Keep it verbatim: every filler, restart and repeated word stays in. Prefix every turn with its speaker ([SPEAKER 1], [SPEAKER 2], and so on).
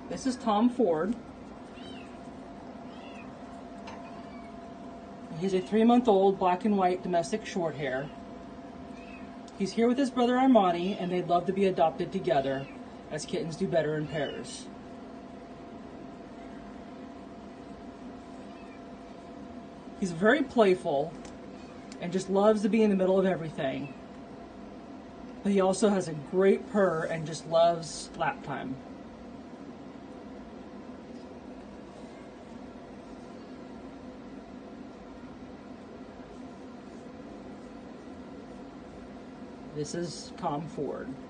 [SPEAKER 1] This is Tom Ford. He's a three-month-old black and white domestic short hair. He's here with his brother Armani, and they'd love to be adopted together, as kittens do better in pairs. He's very playful and just loves to be in the middle of everything. But he also has a great purr and just loves lap time. This is Tom Ford.